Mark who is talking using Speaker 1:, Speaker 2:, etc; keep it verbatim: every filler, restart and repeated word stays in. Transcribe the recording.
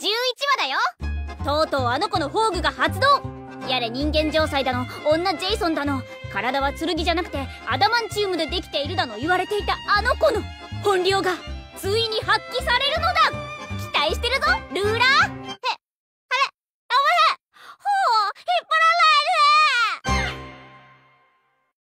Speaker 1: じゅういちわだよ。とうとうあの子の宝具が発動。やれ人間城塞だの、女ジェイソンだの、体は剣じゃなくてアダマンチウムでできているだの言われていたあの子の本領がついに発揮されるのだ。期待してるぞルー